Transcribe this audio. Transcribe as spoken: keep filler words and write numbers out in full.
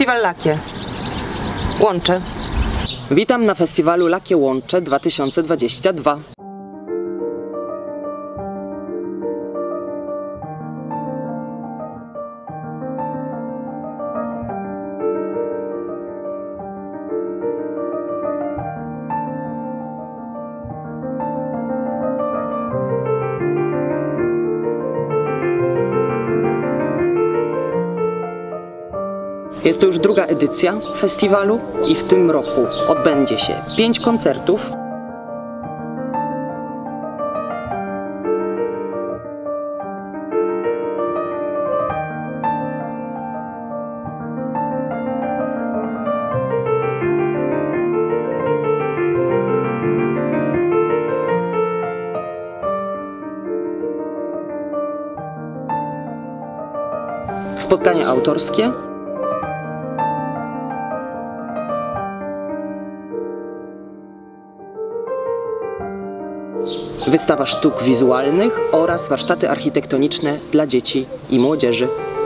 Festiwal Lakie Łącze. Witam na festiwalu Lakie Łącze dwa tysiące dwadzieścia dwa. Jest to już druga edycja festiwalu i w tym roku odbędzie się pięć koncertów, spotkania autorskie, wystawa sztuk wizualnych oraz warsztaty architektoniczne dla dzieci i młodzieży.